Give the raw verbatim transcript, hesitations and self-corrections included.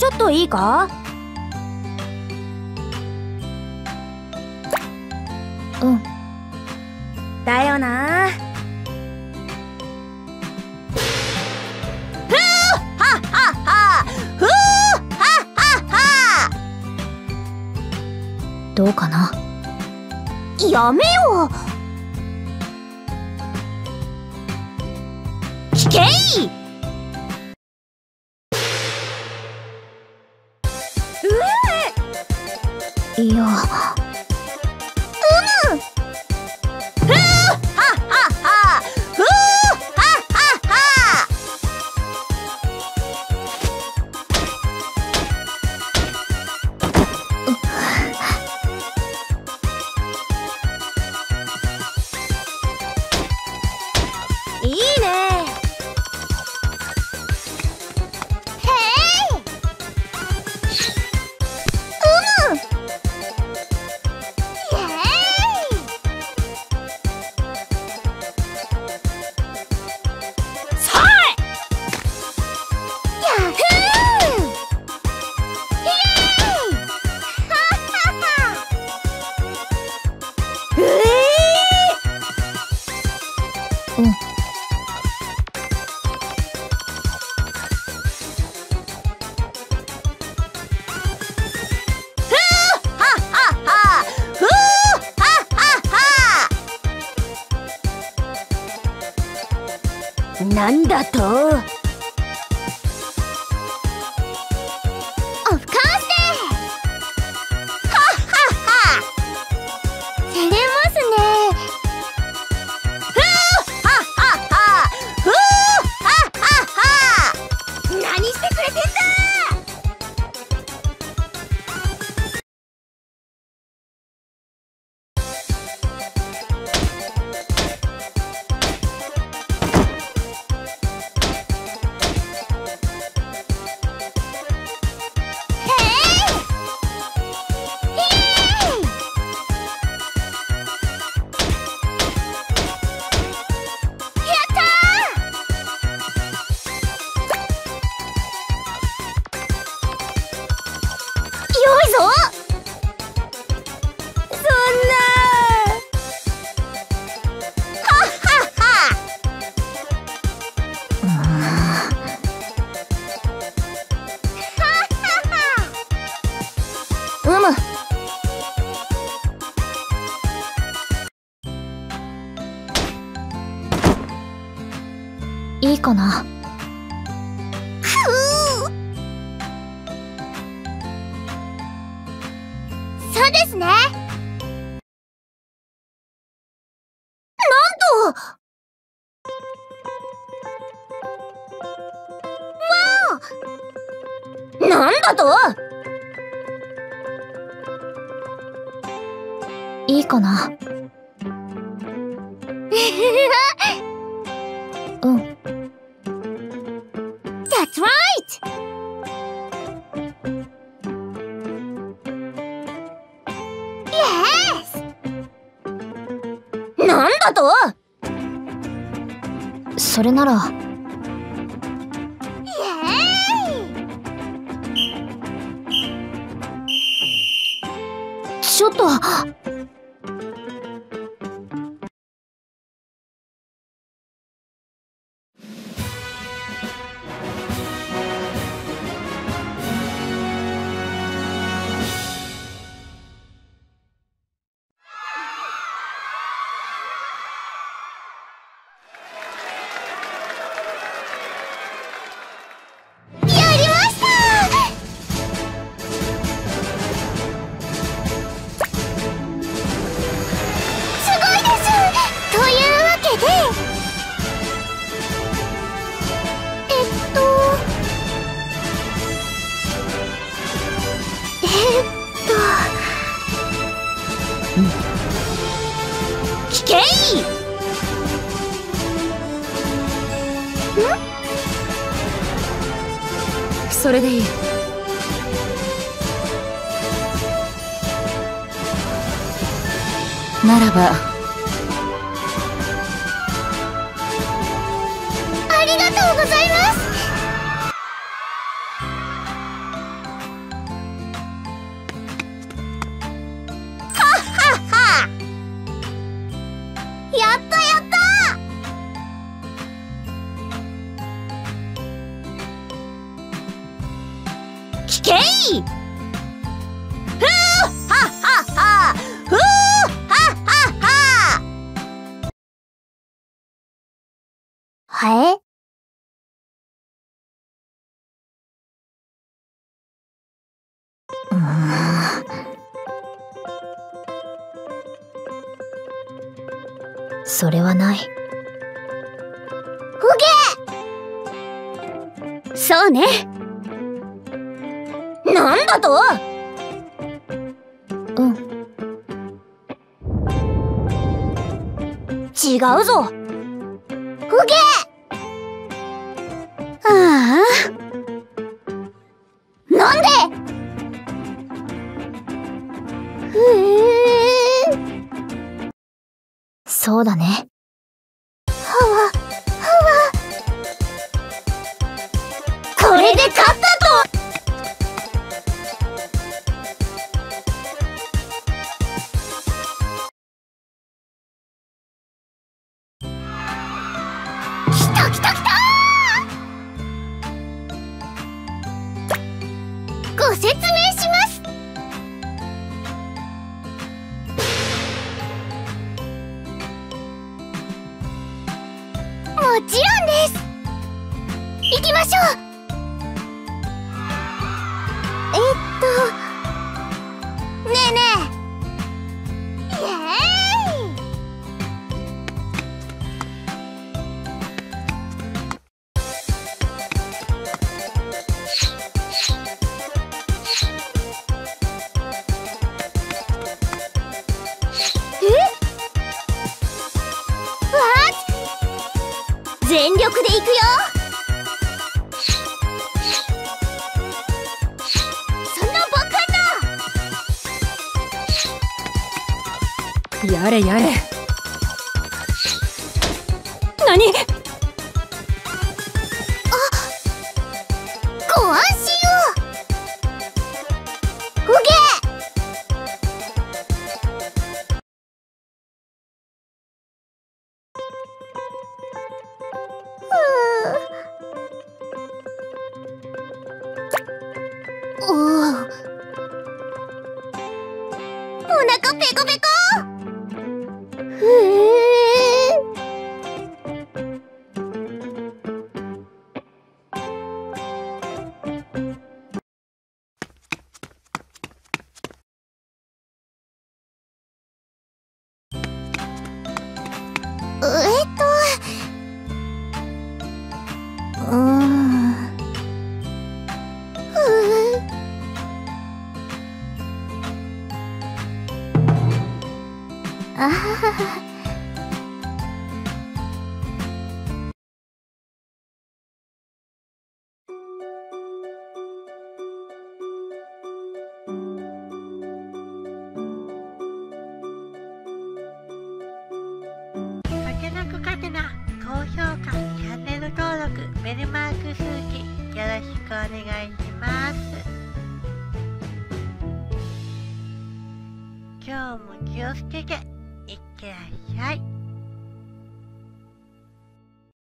ちょっといいか？うん。だよな。ふうはっはっはふうはっはっは。どうかな？やめよう。聞けい。うえいや、うむ。ふうはっはっはふうはっはっは。いいね。なんだと？オフコースで。はっはっは。照れますね。ふうはっはっはふうはっはっは。何してくれてんだ。いいかな。ふう。そうですね。なんと。わあ。なんだと。いいかな。うん。That's right! Yes! なんだと？それなら。イエーイ！ちょっと。聞けい。それでいい。ならばありがとうございます。 い。ふーはっはっは、ふーはっはっは。はえ？うーん、それはない。うげ！そうね。なんだと？うん。違うぞ。うげ！ああ。なんで？ふえー。そうだね。はわ、はわ。これで勝ったと！来た来た来た！ご説明します。もちろんです。行きましょう。えっとねえねえ。イエーイ！全力で行くよ。そのバカな。やれやれ。何？あ、ご安心を。うげ！おお、お腹ペコペコ。ふえ。えっとうーん。あはは。 かけなくかけな、高評価、チャンネル登録、ベルマーク数値よろしくお願いします。今日も気をつけていってらっしゃい。